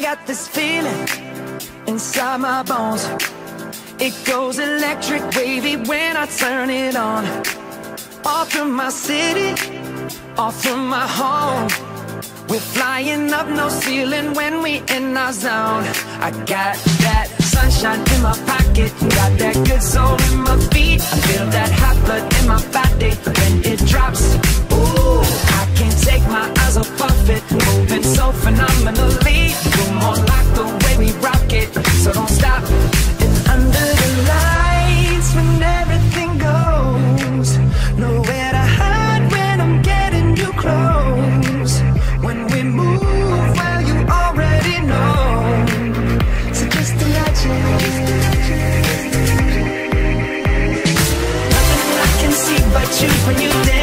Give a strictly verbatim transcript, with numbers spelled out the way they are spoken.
got this feeling inside my bones. It goes electric wavy when I turn it on. Off from my city, off from my home. We're flying up, no ceiling when we in our zone. I got that sunshine in my pocket, got that good soul in my feet. I feel that hot blood in my body when it drops. Ooh, I can't take my eyes off of it, moving so phenomenally. You're more like the way we rock it, so don't stop. And under the lights when everything goes, nowhere to hide when I'm getting you close. When we move, well, you already know. So just imagine, nothing I can see but you when you dance.